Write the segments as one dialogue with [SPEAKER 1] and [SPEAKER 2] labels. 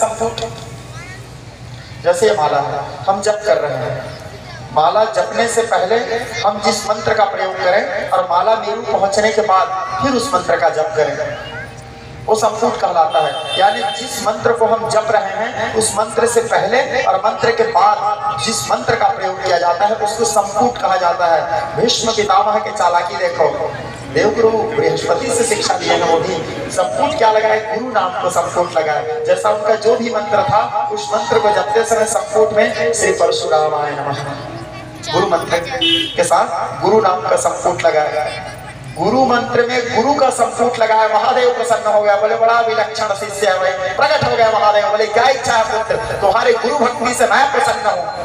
[SPEAKER 1] संपुट। जैसे ये माला है, हम जप कर रहे हैं, माला जपने से पहले हम जिस मंत्र का प्रयोग करें और माला मेरू पहुंचने के बाद फिर उस मंत्र का जप करें, वो संपुट कहलाता है। यानी जिस मंत्र को हम जप रहे हैं उस मंत्र से पहले और मंत्र के बाद जिस मंत्र का प्रयोग किया जाता है उसको संपुट कहा जाता है। भीष्म पितामह के चालाकी देखो, देवगुरु बृहस्पति से शिक्षा लिए हैं, वो भी संपुट क्या लगाए, गुरु नाम को संपुट लगाए। जैसा उनका जो भी मंत्र था उस मंत्र को जपते समय संपुट में श्री परशुरामाय नमः गुरु मंत्र के साथ गुरु नाम का संपुट लगाया। गुरु मंत्र में गुरु का संपुट लगाया, महादेव प्रसन्न हो गया, बोले बड़ा विलक्षण शिष्य है भाई, प्रकट हो गया महादेव, बोले क्या इच्छा है पुत्र, तुम्हारे गुरु भक्ति से मैं प्रसन्न हूँ।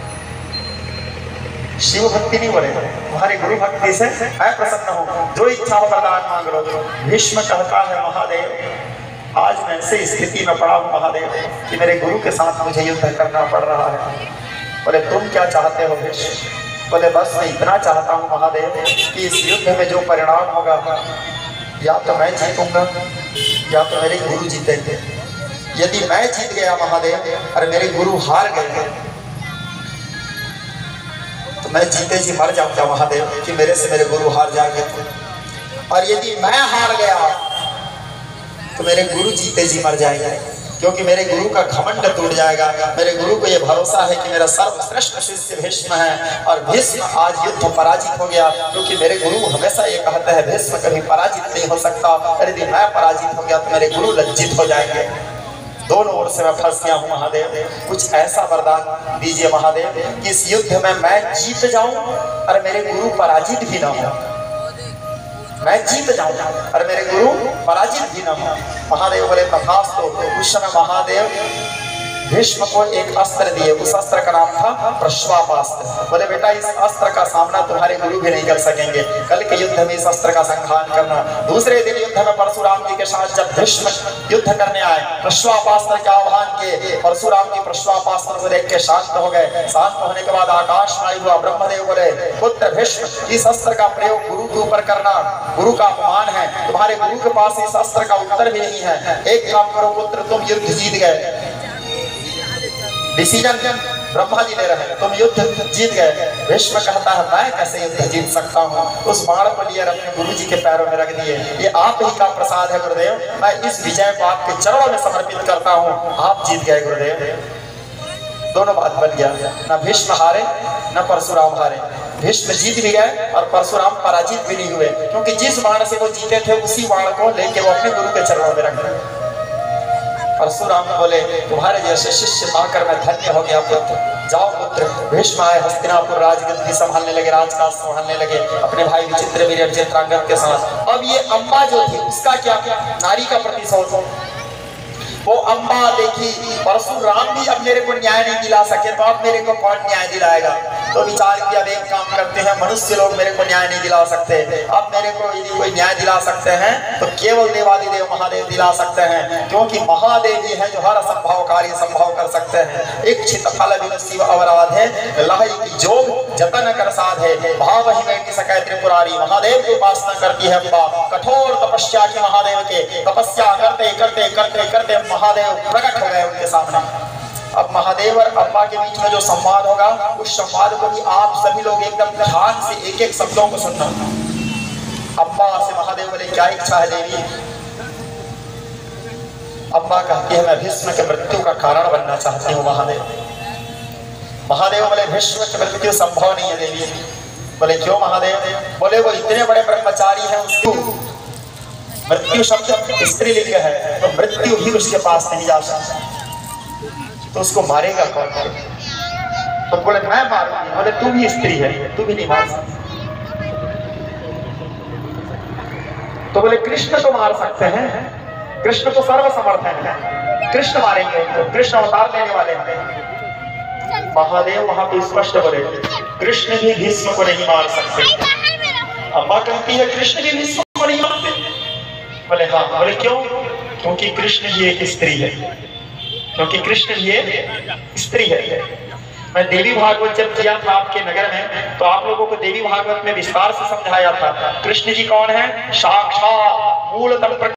[SPEAKER 1] शिव भक्ति नहीं बोले, तुम्हारे गुरु भक्ति से मैं प्रसन्न हूँ, जो इच्छा हो वरदान मांग लो। भीष्म कहता है महादेव आज मैं ऐसी स्थिति में पड़ा हूँ महादेव कि मेरे गुरु के साथ मुझे युद्ध करना पड़ रहा है। बोले तुम क्या चाहते हो भीष्म? बोले बस मैं इतना चाहता हूँ महादेव कि इस युद्ध में जो परिणाम होगा या तो मैं जीतूंगा या तो मेरे गुरु जीतेंगे। यदि मैं जीत गया महादेव और मेरे गुरु हार गए तो मैं जीते जी मर जाऊंगा महादेव कि मेरे से मेरे गुरु हार जाएंगे। और यदि मैं हार गया तो मेरे गुरु जीते जी मर जाएंगे, क्योंकि मेरे गुरु का घमंड टूट जाएगा। मेरे गुरु को यह भरोसा है कि मेरा सर्वश्रेष्ठ शिष्य भीष्म है और भीष्म आज युद्ध पराजित हो गया, क्योंकि मेरे गुरु हमेशा ये कहते हैं भीष्म कभी पराजित नहीं हो सकता। यदि मैं पराजित हो गया तो मेरे गुरु लज्जित हो जाएंगे। दोनों ओर से मैं फंस गया हूँ महादेव, कुछ ऐसा वरदान दीजिए महादेव कि इस युद्ध में मैं जीत जाऊं और मेरे गुरु पराजित भी ना हो, मैं जीत जाऊंगा और मेरे गुरु पराजित भी न हो। महादेव बोले तथास्तु। उस समय महादेव भीष्म को एक अस्त्र दिए, उस अस्त्र का नाम था प्रश्वापास्त्र। बोले बेटा इस अस्त्र का सामना तुम्हारे गुरु भी नहीं कर सकेंगे, कल के युद्ध में इस अस्त्र का संहार करना। दूसरे दिन युद्ध में परशुराम जी के साथ जब भीष्म युद्ध करने आए, प्रश्वापास्त्र के आह्वान के परशुराम जी प्रश्वापास्त्र को देख के शांत हो गए। शांत होने के बाद आकाश में हुआ। ब्रह्मदेव बोले पुत्र भीष्म इस अस्त्र का प्रयोग गुरु के ऊपर करना गुरु का अपमान है, तुम्हारे गुरु के पास इस अस्त्र का उत्तर भी नहीं है। एक काम करो पुत्र, तुम युद्ध जीत गए, डिसीजन ब्रह्मा जी ले रहे हैं, तुम युद्ध जीत गए। भीष्म कहता है मैं कैसे युद्ध जीत सकता हूँ? उस बाण को लिए अपने गुरु जी के पैरों में रख दिए, ये आप ही का प्रसाद है गुरुदेव, मैं इस विजय को आपके चरणों में समर्पित करता हूँ, आप जीत गए गुरुदेव। दोनों बात बन गया, न भीष्म हारे न परशुराम हारे। भीष्म जीत भी गए और परशुराम पराजित भी नहीं हुए, क्योंकि जिस बाण से वो जीते थे उसी बाण को लेके वो अपने गुरु के चरणों में रख दिए। परशुराम बोले तुम्हारे जैसे शिष्य पाकर मैं धन्य हो गया पुत्र, जाओ पुत्र। भीष्म आए, हस्तिनापुर राजगद्दी संभालने लगे, राजकाज संभालने लगे अपने भाई विचित्रवीर्य चित्रांगद के साथ। अब ये अम्बा जो थी उसका क्या नारी का प्रतिशोध, वो अम्बा देखी परशुराम भी अब मेरे को न्याय नहीं दिला सके तो अब मेरे को कौन न्याय दिलाएगा। तो विचार किया अब एक काम करते हैं, मनुष्य लोग मेरे को न्याय नहीं दिला सकते, अब मेरे को यदि कोई न्याय दिला सकते हैं तो केवल देवादिदेव महादेव दिला सकते हैं, क्योंकि महादेव जी हैं जो हर असंभव कार्य संभव कर सकते हैं। इच्छित फल बिनु शिव अवराध है, लहई की जोग जतन कर साधे, भाव ही में सकै त्रिपुरारी। महादेव की उपासना करती है अम्बा, कठोर तपस्या की महादेव के तपस्या करते करते करते करते महादेव प्रकट हो गए उनके सामने। अब महादेव और अम्बा के बीच में जो संवाद होगा उस संवाद को भी आप सभी लोग एकदम ध्यान से एक एक शब्दों को सुनना। अम्बा से महादेव बोले क्या इच्छा है देवी? अम्बा कहती है मैं भीष्म के मृत्यु का कारण बनना चाहती हूँ महादेव। महादेव बोले भीष्म की मृत्यु संभव नहीं है देवी। बोले क्यों महादेव? बोले वो इतने बड़े ब्रह्मचारी हैं, उसको मृत्यु शब्द स्त्रीलिंग है तो मृत्यु भी उसके पास नहीं जा सकती, तो उसको मारेगा कौन? तो बोले मैं मारूंगी। बोले तू भी स्त्री है, तू भी नहीं मार सकती। तो बोले कृष्ण तो मार सकते हैं, कृष्ण तो सर्वसमर्थ है, कृष्ण मारेंगे, तो कृष्ण अवतार लेने वाले हैं। महादेव वहां पे स्पष्ट बोले कृष्ण भी भीष्म को नहीं मार सकते। अम्बा कहती है कृष्ण भी भीष्म को नहीं मारते? बोले हाँ। बोले क्यों? क्योंकि कृष्ण ही एक स्त्री है, क्योंकि कृष्ण ही एक स्त्री है। मैं देवी भागवत जब किया था आपके नगर में तो आप लोगों को देवी भागवत में विस्तार से समझाया था कृष्ण जी कौन है, साक्षात मूलतः